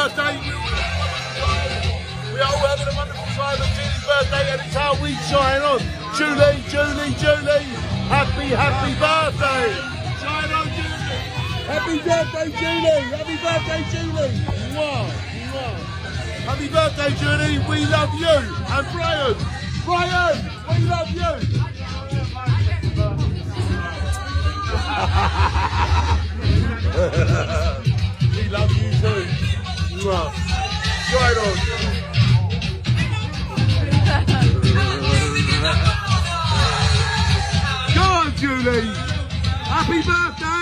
birthday. We are all having a wonderful time on Julie's birthday, and it's how we shine on. Julie, Julie, Julie, happy birthday. Shine on, Julie. Happy birthday, Julie. Happy birthday, Julie. Mwah, mwah. Happy birthday, Julie. We love you. And Brian, we love you. We love you too. Mwah. Shine on. Go on, Julie. Happy birthday.